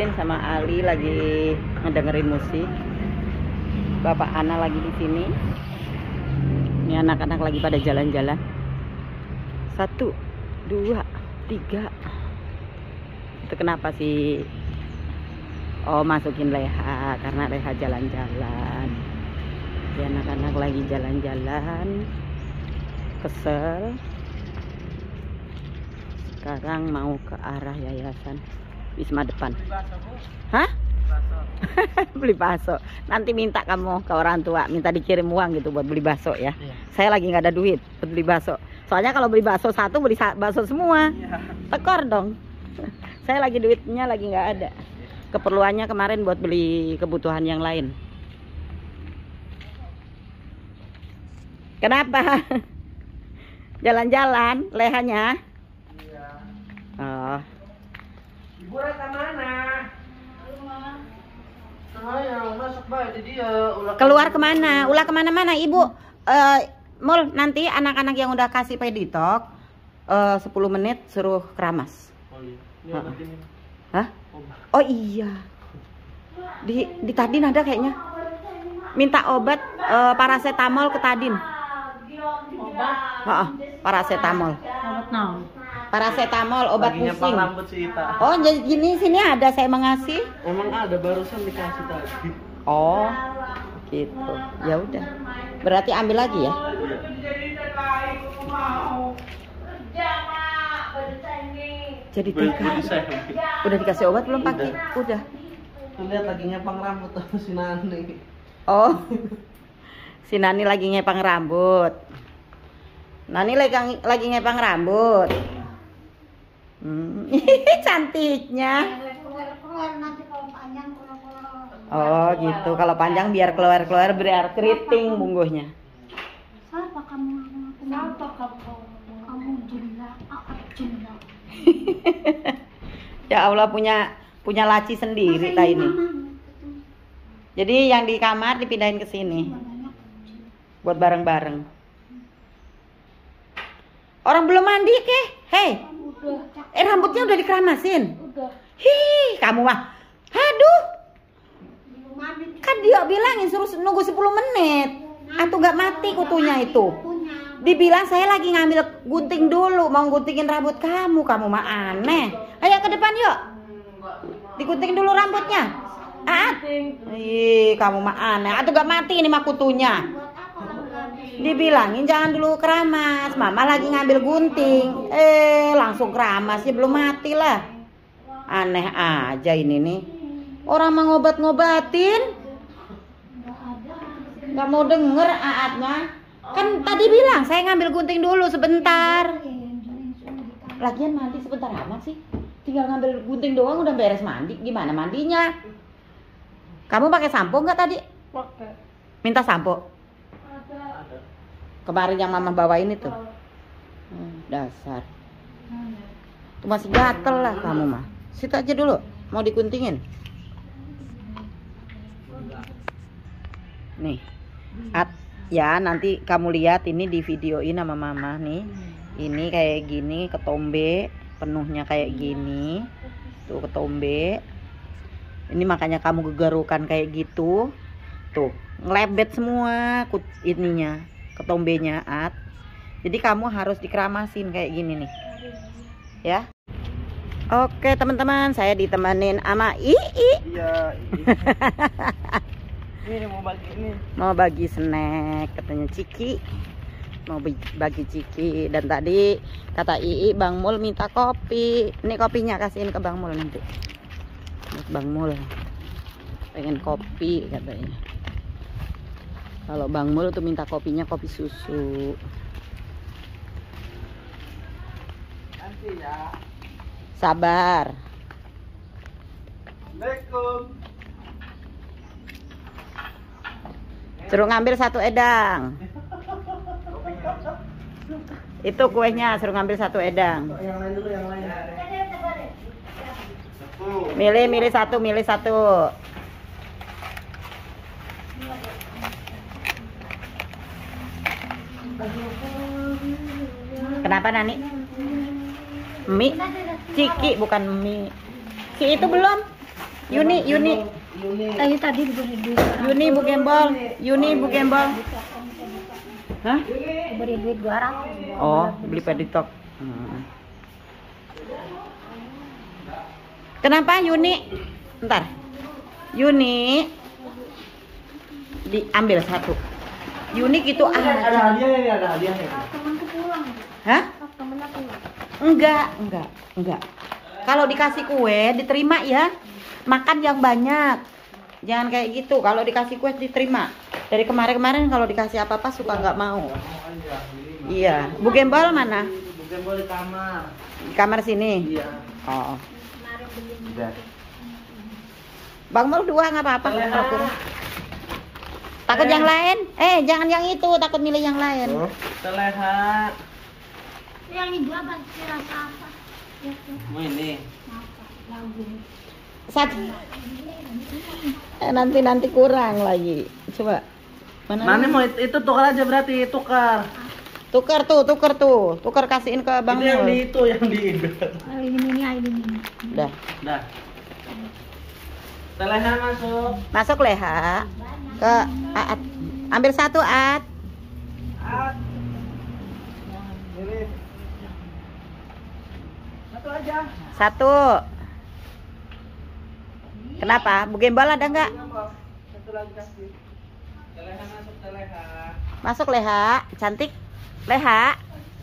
Udin sama Ali lagi ngedengerin musik. Bapak Ana lagi di sini. Ini anak-anak lagi pada jalan-jalan. 1, 2, 3. Itu kenapa sih? Oh, masukin Leha karena Leha jalan-jalan. Di anak-anak lagi jalan-jalan. Kesel. Sekarang mau ke arah yayasan Wisma depan. Hah? Beli bakso. Nanti minta kamu ke orang tua, minta dikirim uang gitu buat beli bakso ya. Iya. Saya lagi nggak ada duit buat beli bakso. Soalnya kalau beli bakso satu beli bakso semua. Iya. Tekor dong. Saya lagi duitnya lagi nggak ada. Keperluannya kemarin buat beli kebutuhan yang lain. Kenapa? Jalan-jalan Lehanya? Iya. Oh. Ibu Rata mana? Sayang, masuk baik dia. Keluar kemana? Ulah kemana-mana ibu. Mul, nanti anak-anak yang udah kasih peditok 10 menit suruh keramas. Oh iya. Hah? Oh iya. Di Tadin ada kayaknya. Minta obat paracetamol ke Tadin. Obat? Paracetamol. Obat naon? Paracetamol, obat Baginya pusing. rambut si Ita. Oh, jadi gini sini ada saya mengasih. Emang ada barusan dikasih tadi. Oh, gitu. Ya udah. Berarti ambil lagi ya. Jadi udah dikasih obat belum Paki? Udah. Tuh lihat lagi ngepang rambut tuh si Nani. Oh. Si Nani lagi ngepang rambut. Nani lagi ngepang rambut. Cantiknya. Oh gitu. Kalau panjang biar keluar-keluar biar keriting bungkunya. Siapa kamu? Siapa kamu? Kamu Junda, Junda. Ya Allah punya laci sendiri ta ini. Jadi yang di kamar dipindahin ke sini. Buat bareng-bareng. Orang belum mandi keh. Hei. Rambutnya udah dikeramasin. Udah. Hi, kamu mah. Aduh. Kan dia bilangin suruh nunggu 10 menit. Atau gak mati kutunya itu. Dibilang saya lagi ngambil gunting dulu, mau guntingin rambut kamu. Kamu mah aneh. Ayo ke depan yuk. Digunting dulu rambutnya. Ih, kamu mah aneh. Atau gak mati ini mah kutunya. Dibilangin jangan dulu keramas. Mama lagi ngambil gunting. Langsung keramas ya belum mati lah. Aneh aja ini nih. Orang mau ngobatin. Gak mau denger Aatnya. Kan tadi bilang saya ngambil gunting dulu sebentar. Lagian mandi sebentar amat sih. Tinggal ngambil gunting doang udah beres mandi. Gimana mandinya? Kamu pakai sampo nggak tadi? Pakai. Minta sampo? Ada. Kemarin yang mama bawain itu. Dasar. Itu masih gatel lah kamu mah. Situ aja dulu. Mau diguntingin. Nih. Ya nanti kamu lihat ini di videoin sama mama nih. Ini kayak gini ketombe. Penuhnya kayak gini. Tuh ketombe. Ini makanya kamu gegarukan kayak gitu. Tuh ngelebet semua ininya. Ketombenya Jadi kamu harus dikeramasin kayak gini nih. Ya. Oke teman-teman, saya ditemenin sama Ii. Iya. Ini mau bagi ini. Mau bagi snack katanya Ciki. Mau bagi Ciki. Dan tadi kata Ii Bang Mul minta kopi. Ini kopinya kasihin ke Bang Mul nanti. Bang Mul pengen kopi katanya. Kalau Bang Mul tuh minta kopinya kopi susu. Nanti ya. Sabar. Assalamualaikum. Suruh ngambil 1 edang. Itu kuenya suruh ngambil 1 edang. Yang lain dulu, yang lain. Milih 1. Kenapa Nani? Mie? Ciki bukan mie. Si itu belum? Yuni. Yuni. Tadi diberi duit. Yuni Bu Gembol. Yuni Bu Gembol. Hah? Diberi duit 200. Oh, beli peditok. Kenapa Yuni? Bentar. Yuni diambil satu. Yuni gitu Ada hadiah ini, ada hadiah ini. Temanku pulang. Hah? Temen aku. Enggak. Kalau dikasih kue diterima ya. Makan yang banyak. Jangan kayak gitu. Kalau dikasih kue diterima. Dari kemarin-kemarin kalau dikasih apa-apa suka nggak mau. Iya. Bu Gembol mana? Bu Gembol di kamar. Di kamar sini. Iya. Oh. Udah. Bang Mul 2 nggak apa-apa. Kalau kurang. Takut yang lain? Jangan yang itu. Takut milih yang lain. Teleha. Yang ini apa? Rasa apa? Mau ini. Lagu. Satu. Nanti kurang lagi. Coba. Mana mau itu tukar aja berarti tukar. Tukar tuh. Tukar kasihin ke Bang Itu yang Mul. di itu yang di Ini. Udah. Dah. Teleha masuk. Masuk Leha. Ke Aat. Ambil satu Aat. Ini. Satu aja. Satu. Kenapa? Bu Gembol ada nggak? Satu lagi kasih. Teleha masuk Teleha. Masuk Leha. Cantik. Leha.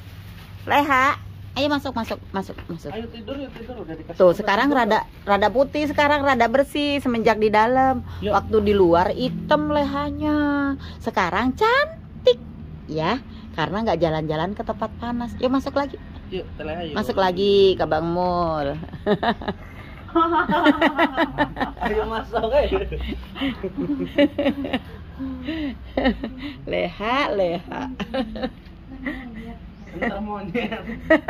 Ayo masuk. Ayo tidur udah dikasih. Tuh sekarang rada putih, sekarang rada bersih semenjak di dalam. Yuk. Waktu di luar hitam lehanya. Sekarang cantik ya, karena nggak jalan-jalan ke tempat panas. Yuk masuk lagi. Yuk, Teleha yuk. Masuk lagi ke Bang Mul. Ayo masuk ayo. Leha. Bentar monyet.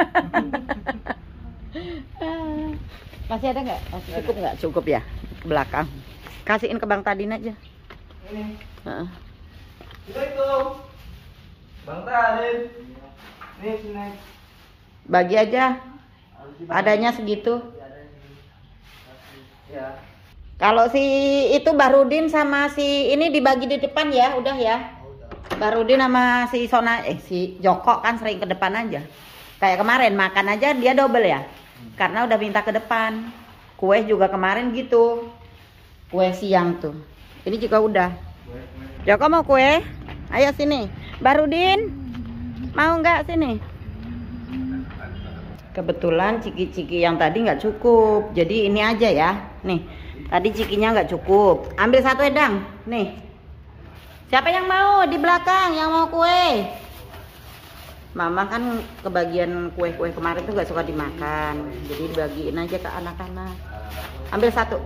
Masih ada nggak? Masih cukup nggak? Cukup ya. Ke belakang. Kasihin ke Bang Tadin aja. Ini. Heeh. Itu. Bang Tadin. Nih sini. Bagi aja. Adanya segitu. Ya. Kalau si itu Barudin sama si ini dibagi di depan ya, udah ya. Barudin sama si si Joko kan sering ke depan aja. Kayak kemarin makan aja dia double ya. Karena udah minta ke depan. Kue juga kemarin gitu. Kue siang tuh. Ini juga udah. Joko mau kue? Ayo sini. Barudin. Mau nggak sini? Kebetulan ciki-ciki yang tadi nggak cukup. Jadi ini aja ya. Nih. Tadi cikinya nggak cukup. Ambil satu Edang. Nih. Siapa yang mau di belakang yang mau kue? Mama kan kebagian kue-kue kemarin tuh gak suka dimakan. Jadi dibagiin aja ke anak-anak. Ambil satu.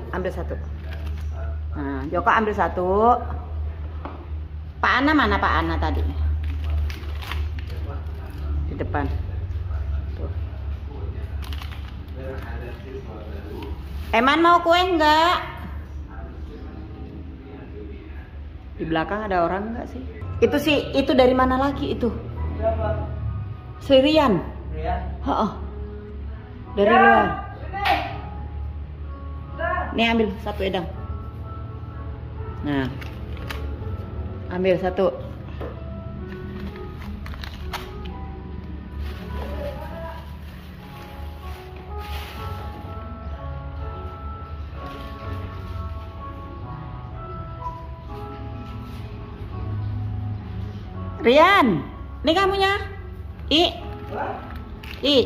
Nah, Joko ambil satu. Pak Ana mana Pak Ana tadi? Di depan. Tuh. Eman mau kue enggak? Di belakang ada orang enggak sih? Itu dari mana lagi itu? Siapa? Sirian. Rian. Heeh. Dari luar. Nih ambil satu Edang. Nah. Ambil satu. Rian, ini kamunya. I.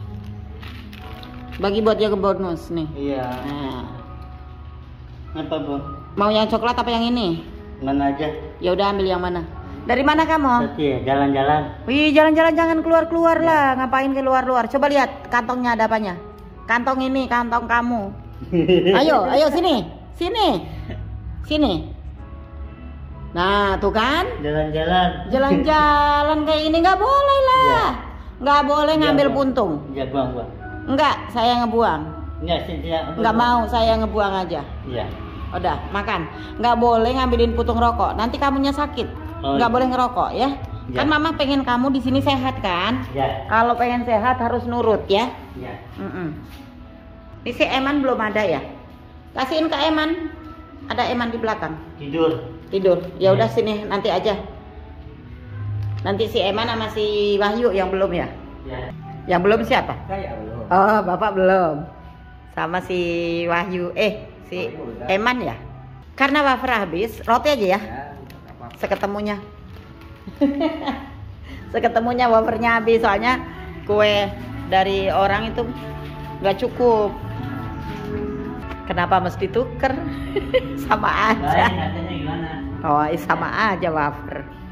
Bagi buat jaga bonus nih. Iya. Nah, Apa, Bu? mau yang coklat apa yang ini? Mana aja? Ya udah ambil yang mana. Dari mana kamu? Tadi ya, jalan-jalan. Wih, jalan-jalan jangan keluar-keluar lah. Ngapain keluar-luar? Coba lihat kantongnya ada apanya. Kantong ini, kantong kamu. Ayo sini. Sini. Nah, tuh kan? Jalan-jalan. Jalan-jalan kayak ini nggak boleh lah. Nggak boleh ngambil puntung. Ya, buang. Enggak, saya ngebuang. Enggak, Nggak mau, saya ngebuang aja. Iya. Udah, makan. Nggak boleh ngambilin puntung rokok. Nanti kamunya sakit. Oh, Nggak iya. boleh ngerokok ya. Ya. Kan mama pengen kamu di sini sehat kan? Ya. Kalau pengen sehat harus nurut ya. Ya. Ini si Eman belum ada ya? Kasihin ke Eman. Ada Eman di belakang. Tidur. Ya udah sini nanti aja. Nanti si Eman sama si Wahyu yang belum ya? Ya. Yang belum siapa? Saya belum. Oh, Bapak belum. Sama si Wahyu. Si Eman ya? Karena wafer habis, roti aja ya. Ya, nggak apa-apa. Seketemunya. Seketemunya wafernya habis, soalnya kue dari orang itu nggak cukup. Kenapa mesti tuker? Sama aja. Katanya gimana? Oh, sama aja wafer.